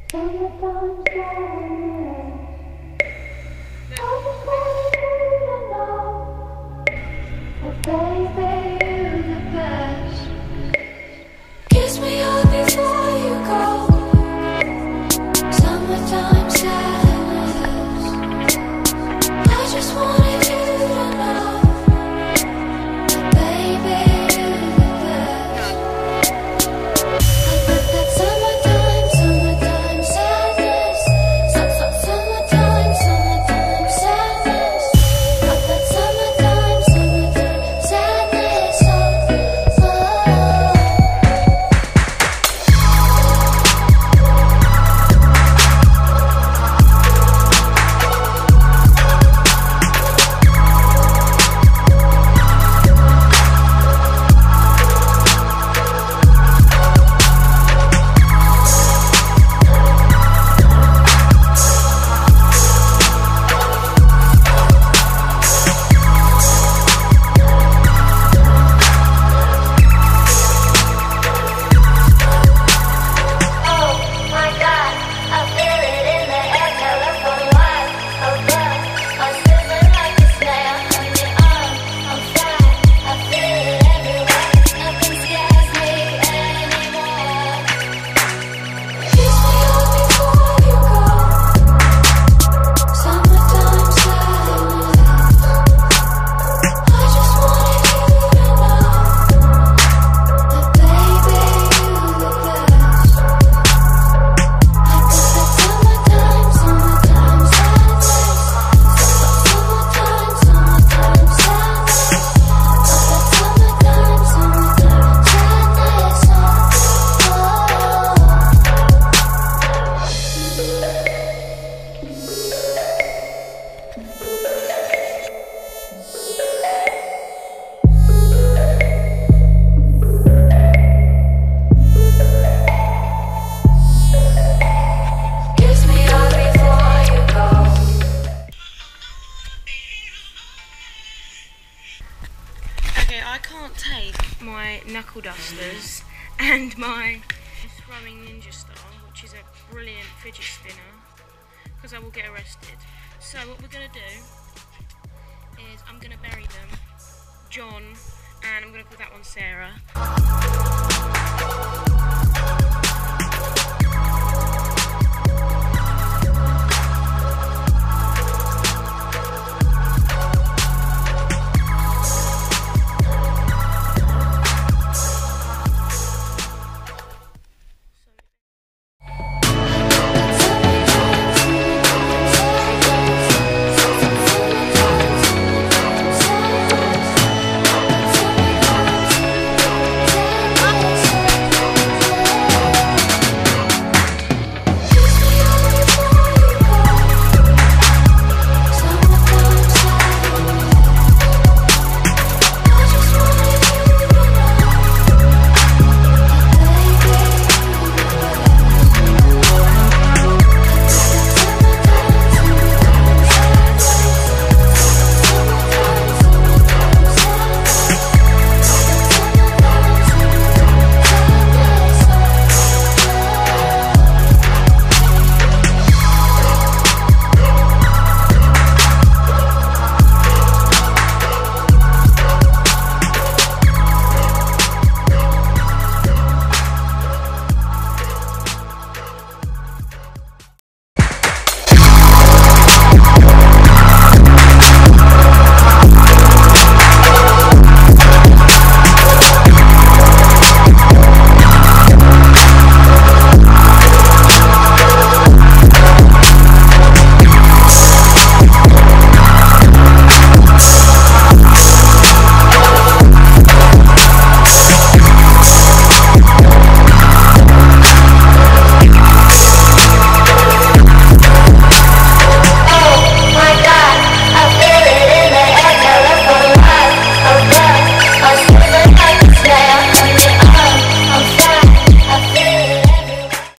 Summertime sadness. I just wanted you to know that baby, you're the best. Kiss me all before you go. Summertime sadness. I just wanted you to know that baby, you're the best. I bet that summertime sadness. Summertime sadness. I bet summertime sadness. Oh, oh. Okay, I can't take my knuckle dusters and my thrumming ninja star, which is a brilliant fidget spinner, because I will get arrested. So what we're going to do is I'm going to bury them, John, and I'm going to call that one Sarah.